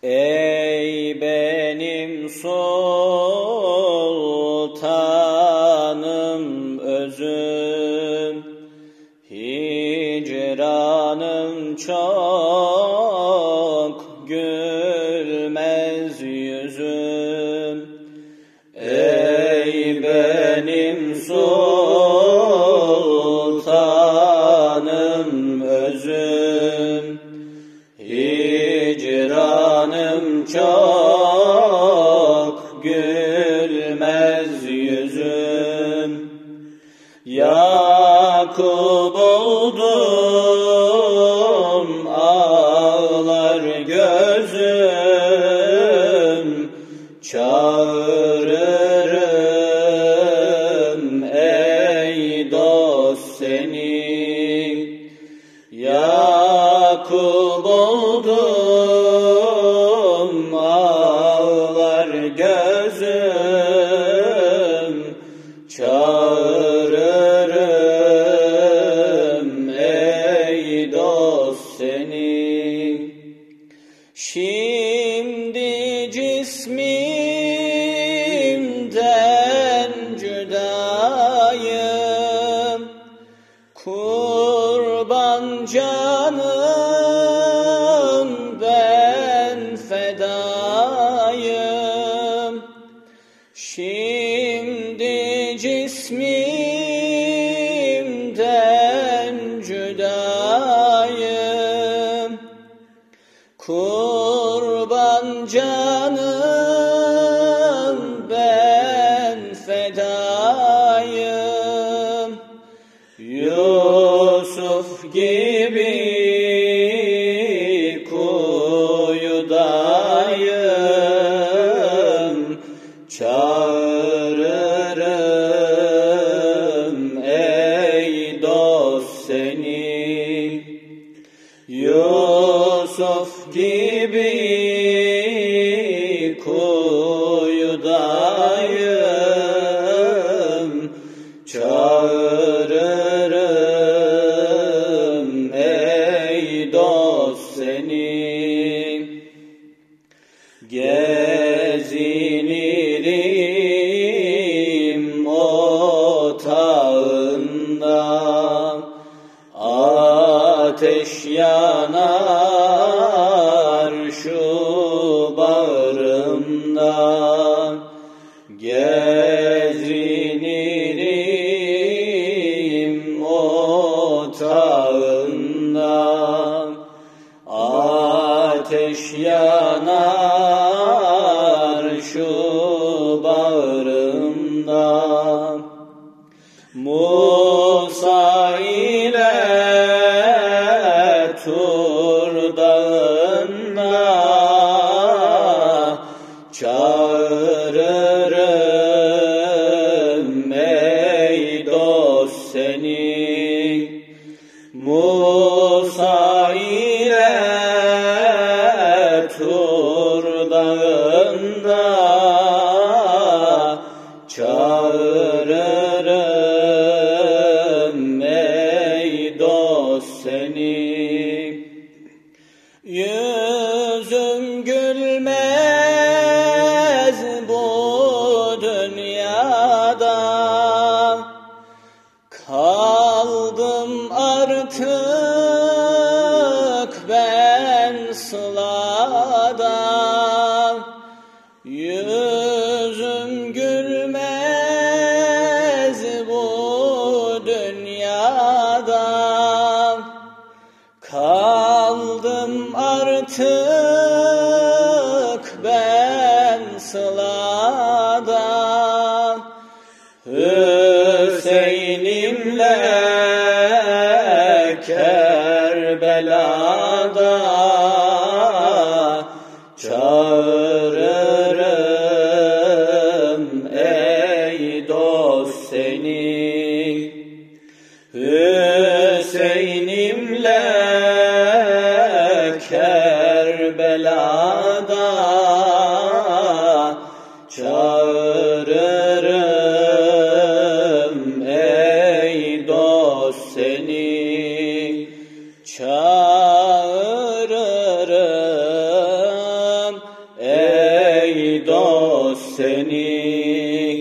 Ey benim sultanım özüm, hicranım çok gülmez yüzüm. Ey benim sultanım özüm, hicranım çok gülmez yüzüm. Yakup oldum ağlar gözüm, çağırırım ey dost seni. Yakup oldum ağlar gözüm, çağırırım ey dost seni. Şimdi cismimden cüdayım, kurban canım ben fedayım. Şimdi cismimden cüdayım, kurban canım ben fedayım. Yusuf gibi kuyudayım, çağırırım ey dost seni. Yusuf gibi kuyudayım, çağırırım ey dost seni. Gezinirim otağında, ateş yanar şu bağrımda. Gezinirim otağında, ateş yanar şu bağrımda. Musa ile Tur dağında, çağırırım ey dost seni. Musa ile Tur dağında, çağırırım ey dost seni. Yüzüm gülmez bu dünyada, kaldım artık ben sılada. Yüzüm gülmez bu dünyada, kaldım artık ben sılada. Hüseyin'imle Kerbela'da, çağırırım ey dost seni. Hüseyin'imle Kerbela'da, çağırırım ey dost seni. Çağırırım dost senin.